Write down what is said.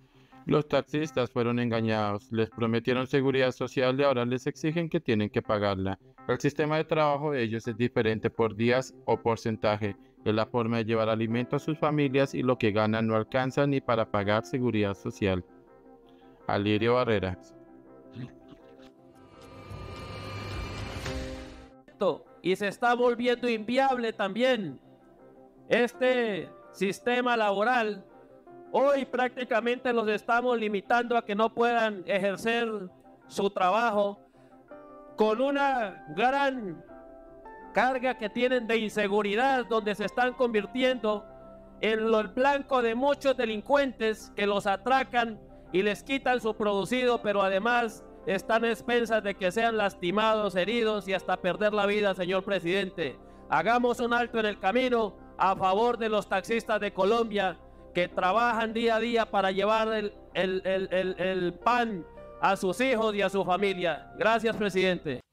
Los taxistas fueron engañados, les prometieron seguridad social y ahora les exigen que tienen que pagarla. El sistema de trabajo de ellos es diferente por días o porcentaje. Es la forma de llevar alimento a sus familias y lo que ganan no alcanza ni para pagar seguridad social. Alirio Barreras. Y se está volviendo inviable también este sistema laboral. Hoy prácticamente los estamos limitando a que no puedan ejercer su trabajo con una gran carga que tienen de inseguridad, donde se están convirtiendo en el blanco de muchos delincuentes que los atracan y les quitan su producido, pero además están a expensas de que sean lastimados, heridos y hasta perder la vida, señor presidente. Hagamos un alto en el camino a favor de los taxistas de Colombia que trabajan día a día para llevar el pan a sus hijos y a su familia. Gracias, presidente.